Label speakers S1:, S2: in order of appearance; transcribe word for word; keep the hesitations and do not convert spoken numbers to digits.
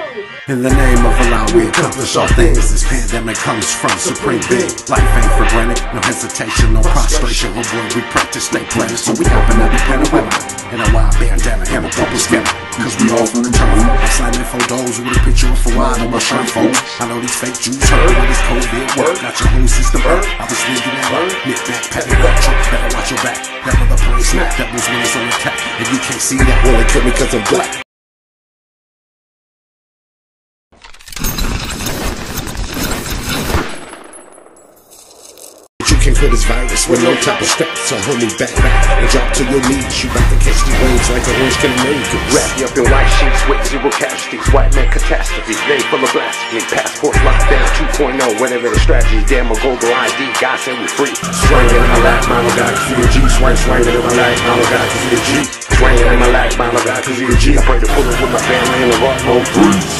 S1: In the name of Allah, we accomplish all things. This pandemic comes from supreme being. Life ain't for granted, no hesitation, no prostration. Oh boy, we practice, stay planted, so we open up the planet weather. In a wild bandana and a bubble scanner, cause we all from the turn. I'm slamming photos with a picture of Farad on my shirt, folks. I know these fake Jews hurt with this COVID work. Got your whole system hurt. I was thinking that hurt. Nip back, pat it up, better watch your back. That mother plane snap, that was when it's on attack. If you can't see that, well, they kill me cause I'm black. You can clear this virus with no type of steps. So hold me back, back, and drop to your knees. You bout to catch these waves like a orange Canadian.
S2: Wrap you up in white sheets with zero casualties. White man catastrophes, they full of blasphemy. Passports locked down two point oh, whatever the strategy. Damn, a global I D, God said we free. Swinging in my lap, mama God, cause you a G. Swing, swinging in my lap, mama God, cause you a G. Swinging in my lap, mama God, cause you a G. I pray to pull it with my family in the rock, no breeze.